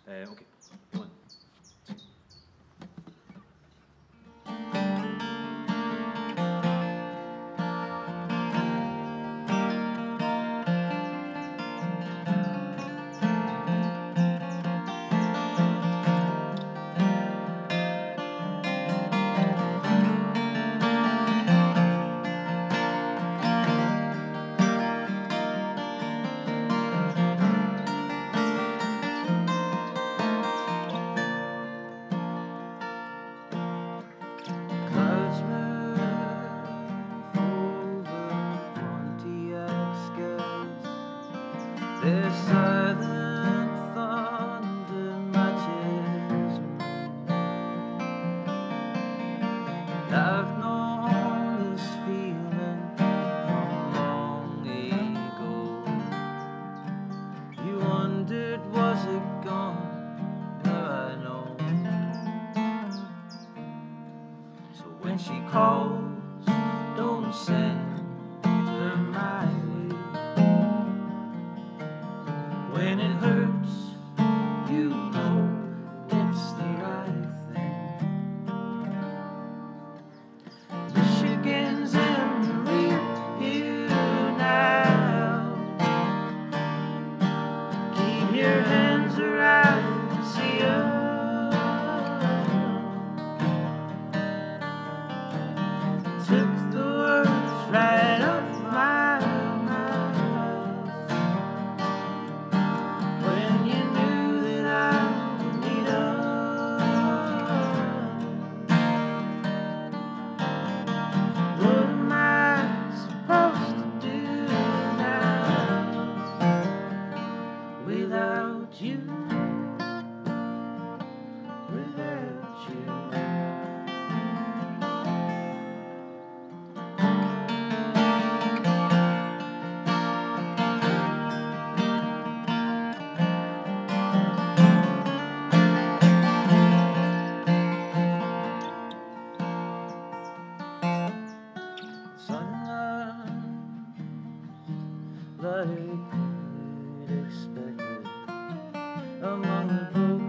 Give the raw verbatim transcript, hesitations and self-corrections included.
Uh, okay, one. Clouds move over Pontiac skies. Their silent thunder matches mine. And I've known this feeling from long ago. You wondered, was it gone? Now I know. So when she calls, don't send her my way. When it hurts, you know it's the right thing. Michigan's in review now. Keep your hands around, see ya. Took the words right off my mouth when you knew that I would need us. What am I supposed to do now without you? Without you. Sunlight, like you'd expected, among the broken